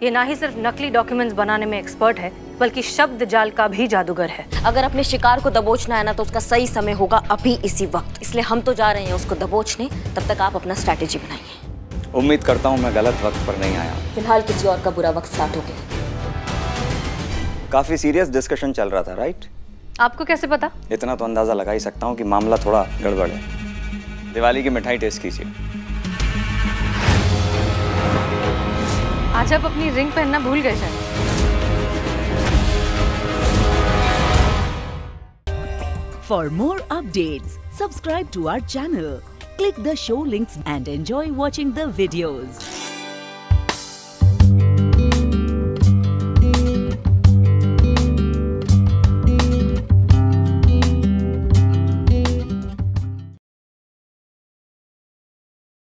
ये ना ही सिर्फ नकली डॉक्यूमेंट्स बनाने में एक्सपर्ट है, बल्कि शब्द जाल का भी जादूगर है। अगर अपने शिकार को दबोचना है ना, तो उसका सही समय होगा अभी इसी वक्त। इसलिए हम तो जा रहे हैं उसको दबोचने, तब तक आप अपना स्ट्रैटेजी बनाइए। उम्मीद करता हूँ मैं गलत वक्त पर नहीं आया। फिलहाल किसी और का बुरा वक्त स्टार्ट हो गया। काफी सीरियस डिस्कशन चल रहा था, राइट? आपको कैसे पता? इतना तो अंदाजा लगा ही सकता हूँ कि मामला थोड़ा गड़बड़ है। दिवाली की मिठाई टेस्ट कीजिए। आज आप अपनी रिंग पहनना भूल गए शायद। For more updates, subscribe to our channel, click the show links and enjoy watching the videos.